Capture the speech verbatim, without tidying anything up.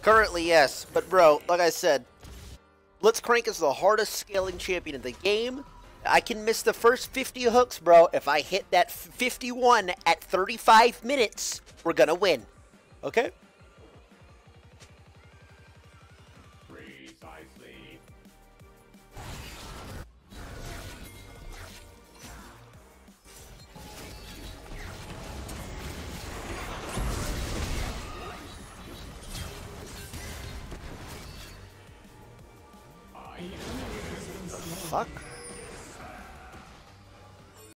Currently, yes. But, bro, like I said, Blitzcrank is the hardest scaling champion in the game. I can miss the first fifty hooks, bro. If I hit that fifty-one at thirty-five minutes, we're going to win. Okay? Precisely. Fuck?